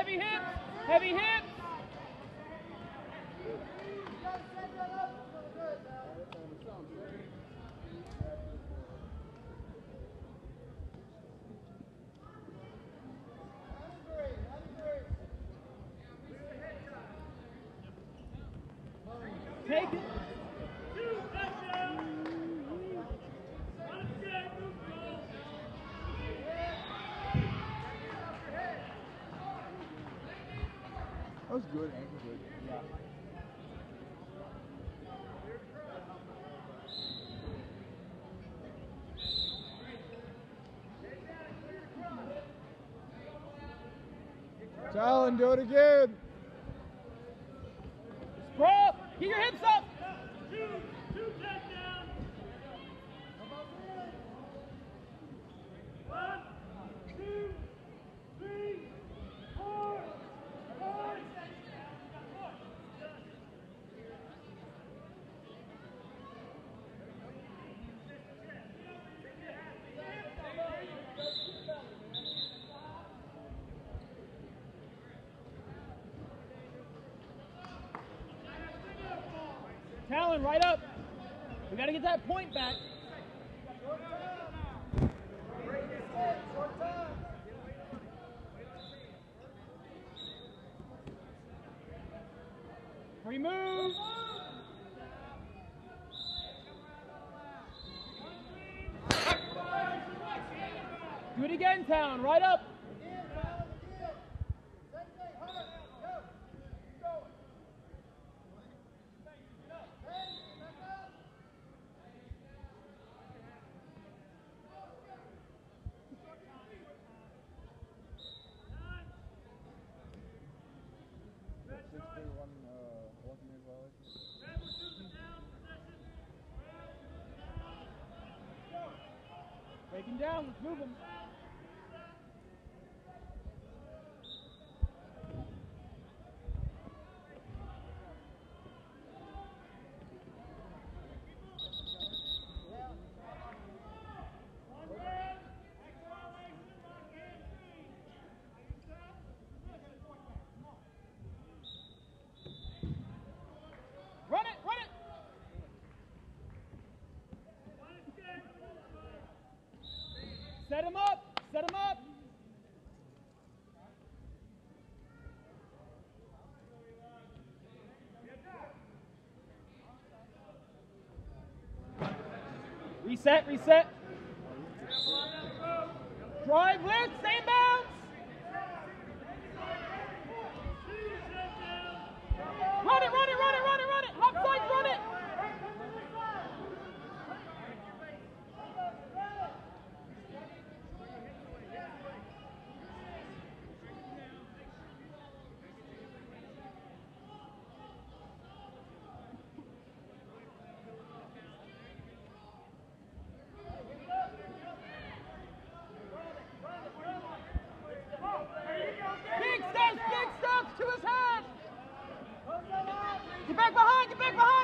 heavy hips, heavy hips. Take it. That was good, ankle good. Yeah. Talon, do it again. Sprawl. Get your hips up. Two takedowns. 1, 2, 3, 4, 5. Talon, right up. We got to get that point back. Remove. Do it again, Talon, right up. Break him down, let's move him. Run it, run it! Set him up, set him up! Reset, reset. Drive, lift, same bounce. Run it, run it, run it, run it, run it. Left side, run it. Big steps to his head. Get back behind, get back behind.